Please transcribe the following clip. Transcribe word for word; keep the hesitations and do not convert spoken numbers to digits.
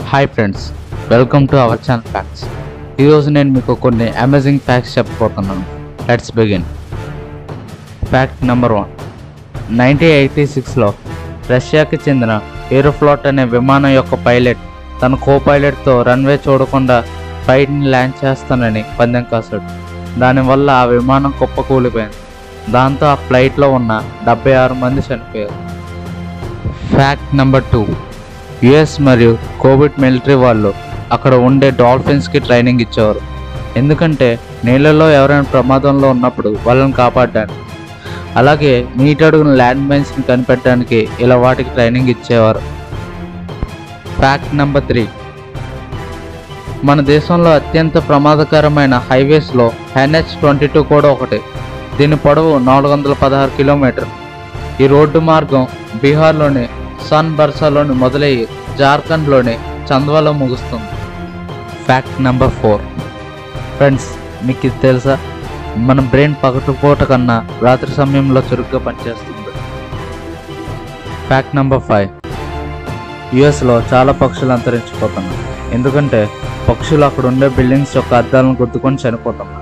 Hi friends, welcome to our channel facts. ఈరోజు నేను మీకు కొన్ని అమేజింగ్ ఫ్యాక్ట్స్ చెప్పబోతున్నాను. Let's begin. Fact number one. Nineteen eighty సిక్స్లో రష్యాకి చెందిన ఏరోఫ్లాట్ అనే విమానం యొక్క పైలట్ తన కో పైలట్తో రన్వే చూడకుండా ఫ్లైట్ని ల్యాండ్ చేస్తానని పందెం కాశాడు. దానివల్ల ఆ విమానం కుప్పకూలిపోయింది. దాంతో ఆ ఫ్లైట్లో ఉన్న డెబ్బై ఆరు మంది చనిపోయారు. Fact number two. యుఎస్ మరియు కోవిడ్ మిలిటరీ వాళ్ళు అక్కడ ఉండే డాల్ఫిన్స్కి ట్రైనింగ్ ఇచ్చేవారు. ఎందుకంటే నీళ్ళలో ఎవరైనా ప్రమాదంలో ఉన్నప్పుడు వాళ్ళని కాపాడడానికి, అలాగే నీటి అడుగున ల్యాండ్ మైన్స్ని కనిపెట్టడానికి ఇలా వాటికి ట్రైనింగ్ ఇచ్చేవారు. Fact number three. మన దేశంలో అత్యంత ప్రమాదకరమైన హైవేస్లో ఎన్హెచ్ ట్వంటీ టూ కూడా ఒకటి. దీని పొడవు నాలుగు వందల పదహారు కిలోమీటర్లు. ఈ రోడ్డు మార్గం బీహార్లోని సన్ బర్సాలోని మొదలయ్యి జార్ఖండ్లోని చంద్వాలో ముగుస్తుంది. Fact number four. ఫ్రెండ్స్, మీకు ఇది తెలుసా? మన బ్రెయిన్ పగటిపూట కన్నా రాత్రి సమయంలో చురుగ్గా పనిచేస్తుంది. Fact number five. యుఎస్లో చాలా పక్షులు అంతరించిపోతున్నాయి. ఎందుకంటే పక్షులు అక్కడ ఉండే బిల్డింగ్స్ యొక్క అద్దాలను గుద్దుకొని చనిపోతున్నాయి.